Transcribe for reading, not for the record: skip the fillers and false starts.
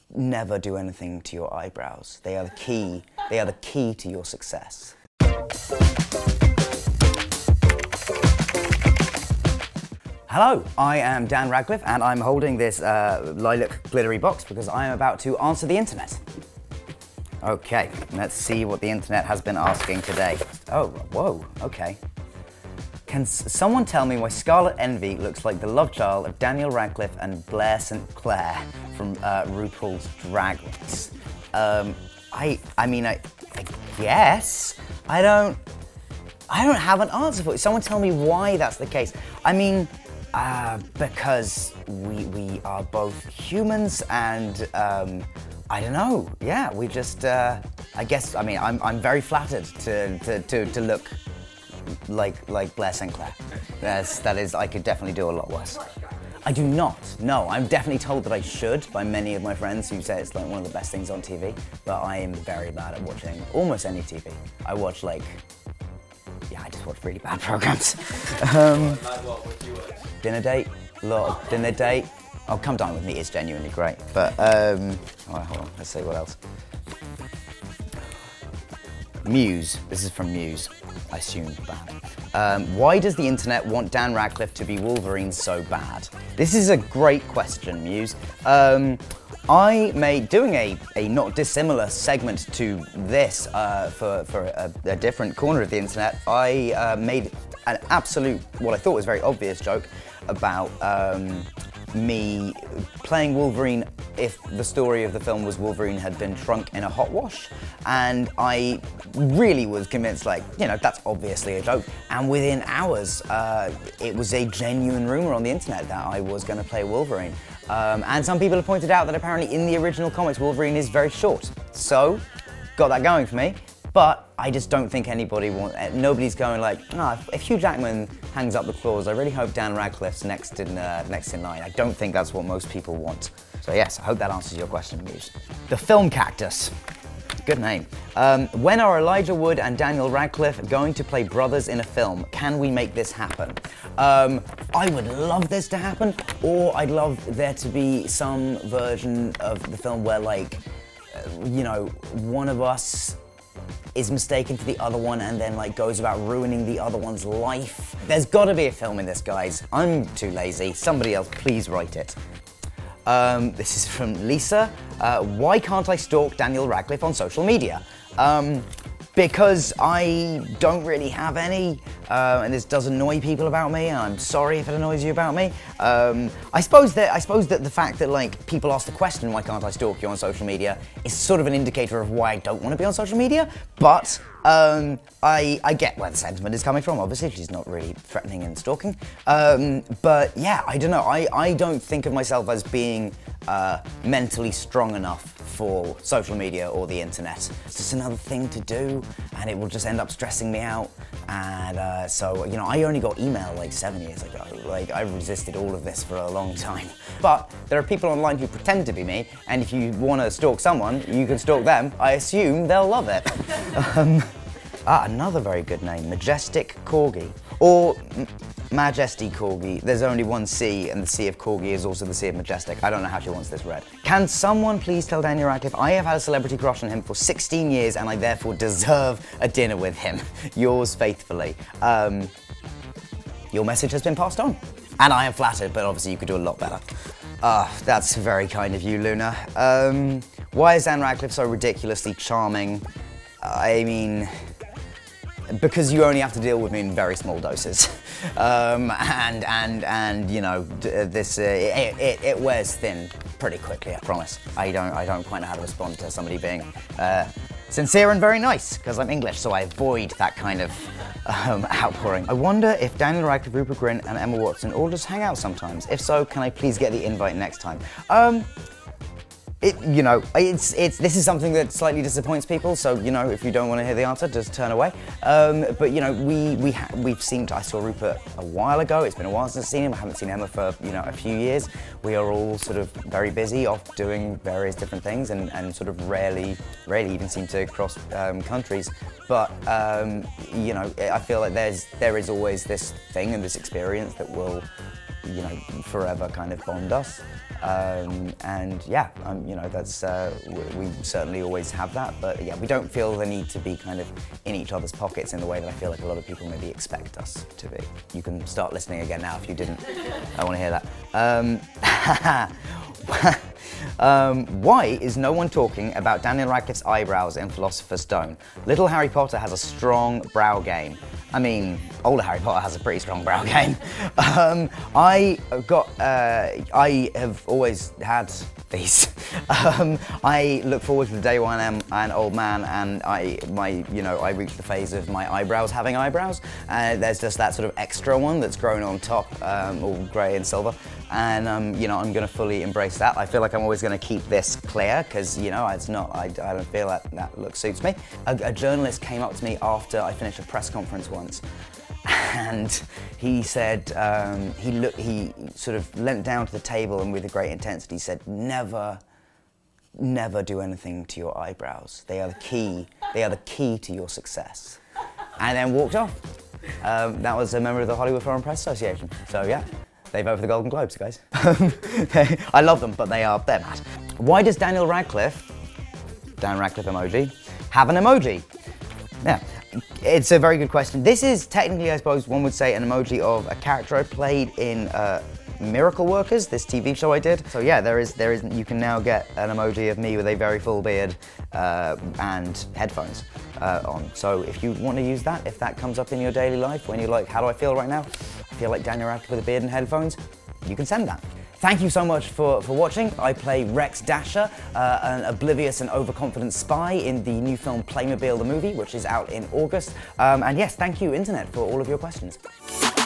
never do anything to your eyebrows. They are the key. They are the key to your success. Hello, I am Dan Radcliffe, and I'm holding this lilac glittery box because I am about to answer the internet. Okay, let's see what the internet has been asking today. Oh, whoa, okay. Can someone tell me why Scarlet Envy looks like the love child of Daniel Radcliffe and Blair St. Clair from RuPaul's Drag Race? I mean, I guess. I don't have an answer for it. Someone tell me why that's the case. I mean, because we are both humans and, I don't know, yeah, we just, I guess, I mean, I'm very flattered to look like Blair St. Clair. That is, I could definitely do a lot worse. I do not, no. I'm definitely told that I should by many of my friends who say it's like one of the best things on TV, but I am very bad at watching almost any TV. I watch like, yeah, I just watch really bad programs. Dinner Date, a lot of Dinner Date. Oh, Come Dine With Me is genuinely great, but, oh, hold on, let's see what else. Muse, this is from Muse, I assume bad. Why does the internet want Dan Radcliffe to be Wolverine so bad? This is a great question, Muse. Doing a not dissimilar segment to this for a different corner of the internet, I made an absolute, what I thought was a very obvious joke about me playing Wolverine if the story of the film was Wolverine had been shrunk in a hot wash. And I really was convinced, like, you know, that's obviously a joke. And within hours, it was a genuine rumor on the internet that I was going to play Wolverine. And some people have pointed out that apparently in the original comics, Wolverine is very short. So, got that going for me. But I just don't think nobody's going like, if Hugh Jackman hangs up the claws, I really hope Dan Radcliffe's next in line. I don't think that's what most people want. So yes, I hope that answers your question, Muse. The Film Cactus. Good name. When are Elijah Wood and Daniel Radcliffe going to play brothers in a film? Can we make this happen? I would love this to happen, or I'd love there to be some version of the film where, like, you know, one of us is mistaken for the other one and then like goes about ruining the other one's life. There's gotta be a film in this, guys. I'm too lazy. Somebody else, please write it. This is from Lisa. Why can't I stalk Daniel Radcliffe on social media? Because I don't really have any, and this does annoy people about me, and I'm sorry if it annoys you about me. I suppose that the fact that, like, people ask the question, why can't I stalk you on social media, is sort of an indicator of why I don't want to be on social media, but I get where the sentiment is coming from. Obviously, she's not really threatening and stalking. But yeah, I don't know. I don't think of myself as being mentally strong enough for social media or the internet. It's just another thing to do, and it will just end up stressing me out. And so, you know, I only got email like 7 years ago. Like, I resisted all of this for a long time. But there are people online who pretend to be me, and if you want to stalk someone, you can stalk them. I assume they'll love it. Another very good name, Majestic Corgi. Or Majesty Corgi. There's only one C, and the C of Corgi is also the C of Majestic. I don't know how she wants this read. Can someone please tell Daniel Radcliffe I have had a celebrity crush on him for 16 years and I therefore deserve a dinner with him. Yours faithfully. Your message has been passed on. And I am flattered, but obviously you could do a lot better. That's very kind of you, Luna. Why is Dan Radcliffe so ridiculously charming? I mean, because you only have to deal with me in very small doses, and you know, this it wears thin pretty quickly. I promise. I don't quite know how to respond to somebody being sincere and very nice, because I'm English, so I avoid that kind of outpouring. I wonder if Daniel Radcliffe, Rupert Grint, and Emma Watson all just hang out sometimes. If so, can I please get the invite next time? You know, this is something that slightly disappoints people, so, you know, if you don't want to hear the answer, just turn away. But, you know, we've seen, I saw Rupert a while ago. It's been a while since I've seen him. I haven't seen Emma for, you know, a few years. We are all sort of very busy off doing various different things and sort of rarely even seem to cross countries. But, you know, I feel like there is always this thing and this experience that will, you know, forever kind of bond us. And yeah, you know, that's we certainly always have that, but yeah, we don't feel the need to be kind of in each other's pockets in the way that I feel like a lot of people maybe expect us to be. You can start listening again now if you didn't. I want to hear that. Why is no one talking about Daniel Radcliffe's eyebrows in Philosopher's Stone? Little Harry Potter has a strong brow game. I mean, older Harry Potter has a pretty strong brow game. I have always had these. I look forward to the day when I'm an old man and I reach the phase of my eyebrows having eyebrows. There's just that sort of extra one that's grown on top, all grey and silver. And you know, I'm going to fully embrace that. I feel like I'm always going to keep this clear because, you know, it's not. I don't feel that look suits me. A journalist came up to me after I finished a press conference once, and he said he sort of leant down to the table and with a great intensity said, "Never do anything to your eyebrows. They are the key. They are the key to your success." And then walked off. That was a member of the Hollywood Foreign Press Association. So yeah. They vote for the Golden Globes, guys. I love them, but they're mad. Why does Daniel Radcliffe emoji, have an emoji? Yeah, it's a very good question. This is technically, I suppose, one would say an emoji of a character I played in Miracle Workers, this TV show I did. So yeah, there is. You can now get an emoji of me with a very full beard and headphones on. So if you want to use that, if that comes up in your daily life, when you're like, how do I feel right now? I feel like Daniel Radcliffe with a beard and headphones, you can send that. Thank you so much for watching. I play Rex Dasher, an oblivious and overconfident spy in the new film Playmobil the Movie, which is out in August. And yes, thank you, Internet, for all of your questions.